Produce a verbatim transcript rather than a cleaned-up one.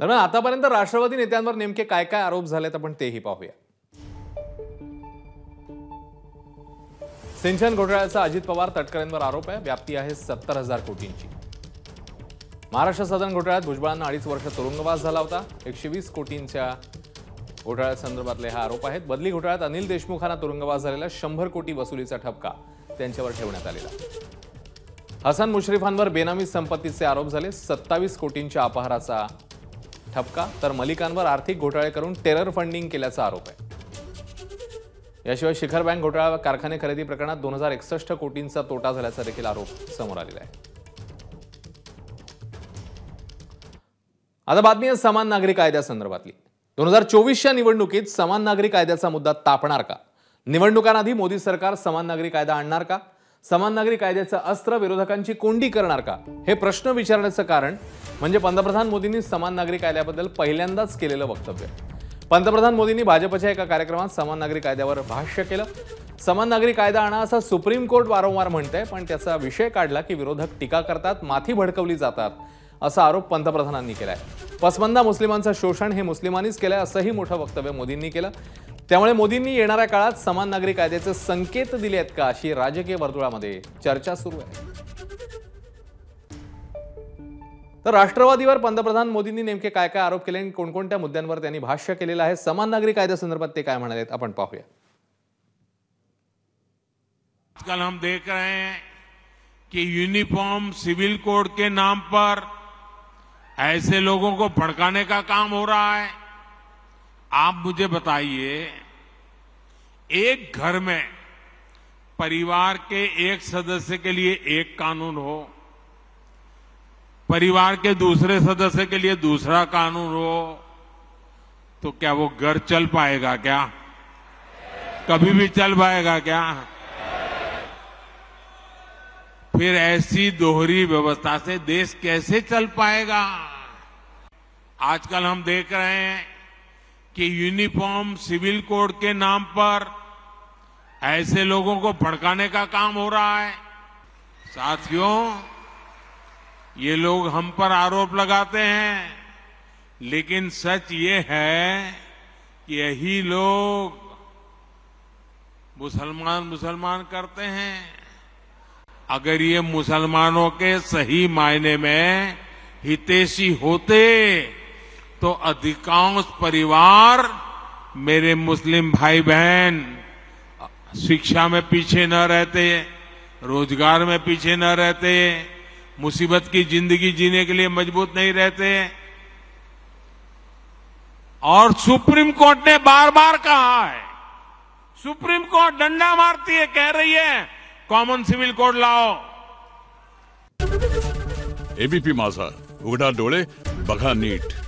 दरम्यान आतापर्यंत राष्ट्रवादी नेत्यांवर नेमके काय काय आरोप झालेत आपण तेही पाहूया। सिंचन घोटाळ्याचा अजित पवार तटकरेंवर आरोप आहे, व्याप्ती आहे सत्तर हजार कोटींची। महाराष्ट्र सदन घोटाळ्यात भुजबळांना अडीच वर्ष तुरुंगवास झाला होता। एकशे वीस कोटींच्या घोटाळ्यासंदर्भातले हा आरोप आहेत। बदली घोटाळ्यात अनिल देशमुखांना तुरुंगवास झालेला शंभर कोटी वसुलीचा ठपका त्यांच्यावर ठेवण्यात आलेला। हसन मुश्रीफांवर बेनामी संपत्तीचे आरोप झाले, सत्तावीस कोटींच्या अपहाराचा ठपका, तर मलिकांवर आर्थिक घोटाळे करून टेरर फंडिंग केल्याचा आरोप आहे। याशिवाय शिखर बँक घोटाळा कारखाने खरेदी प्रकरणात दोन हजार एकसष्ट कोटींचा तोटा झाल्याचा देखील आरोप समोर आलेला आहे। आता बातमी आहे समान नागरी कायद्यासंदर्भातली। दोन हजार चोवीसच्या निवडणुकीत समान नागरी कायद्याचा मुद्दा तापणार का? निवडणुकांआधी मोदी सरकार समान नागरी कायदा आणणार का? समान नागरी कायद्याचं अस्त्र विरोधकांची कोंडी करणार का? हे प्रश्न विचारण्याचं कारण म्हणजे पंतप्रधान मोदींनी समान नागरी कायद्याबद्दल पहिल्यांदाच केलेलं वक्तव्य। पंतप्रधान मोदींनी भाजपच्या एका कार्यक्रमात समान नागरी कायद्यावर भाष्य केलं। समान नागरी कायदा आणा असं सुप्रीम कोर्ट वारंवार म्हणतंय, पण त्याचा विषय काढला की विरोधक टीका करतात, माथी भडकवली जातात असा आरोप पंतप्रधानांनी केलाय। पसमंदा मुस्लिमांचं शोषण हे मुस्लिमांनीच केलंय असंही मोठं वक्तव्य मोदींनी केलं। त्यामुळे मोदींनी येणाऱ्या काळात समान नागरी कायद्याचे संकेत दिले आहेत का अशी राजकीय वर्तुळामध्ये चर्चा सुरू आहे। तर राष्ट्रवादीवर पंतप्रधान मोदींनी नेमके काय काय आरोप केले आणि कोणकोणत्या मुद्द्यांवर त्यांनी भाष्य केलेलं आहे, समान नागरी कायद्यासंदर्भात ते काय म्हणालेत आपण पाहूया। आजकल हम देख रहे हैं कि यूनिफॉर्म सिविल कोड के नाम पर ऐसे लोगों को भड़काने का काम हो रहा है। आप मुझे बताइए, एक घर में परिवार के एक सदस्य के लिए एक कानून हो, परिवार के दूसरे सदस्य के लिए दूसरा कानून हो, तो क्या वो घर चल पाएगा क्या? कभी भी चल पाएगा क्या? फिर ऐसी दोहरी व्यवस्था से देश कैसे चल पाएगा? आजकल हम देख रहे हैं कि यूनिफॉर्म सिविल कोड के नाम पर ऐसे लोगों को भड़काने का काम हो रहा है। साथियों, ये लोग हम पर आरोप लगाते हैं, लेकिन सच ये है कि यही लोग मुसलमान मुसलमान करते हैं। अगर ये मुसलमानों के सही मायने में हितैषी होते तो अधिकांश परिवार, मेरे मुस्लिम भाई बहन, शिक्षा में पीछे न रहते, रोजगार में पीछे न रहते, मुसीबत की जिंदगी जीने के लिए मजबूत नहीं रहते। और सुप्रीम कोर्ट ने बार बार कहा है, सुप्रीम कोर्ट डंडा मारती है, कह रही है कॉमन सिविल कोड लाओ। एबीपी माझा, उघडा डोळे बघा नीट।